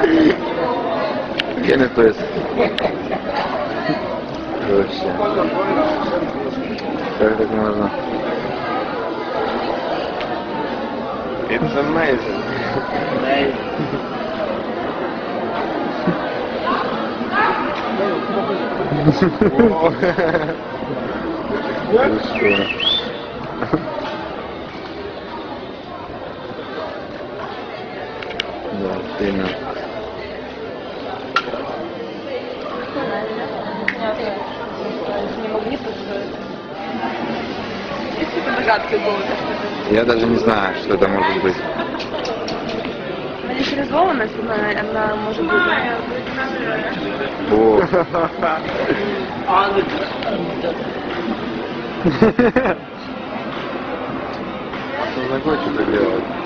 ¿Quién esto es? Вообще. Как так можно? It's amazing. Да, сильно. Есть какие-то догадки было? Я даже не знаю, что это может быть. Материализованность, она может быть. О. Что такое что-то делать?